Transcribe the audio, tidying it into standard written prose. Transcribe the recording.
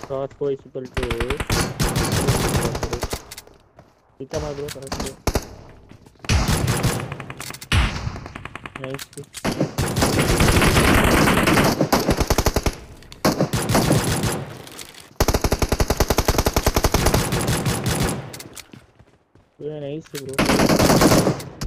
Cross 4 is equal to Pita bro, correct. Nice. Yeah, nice bro.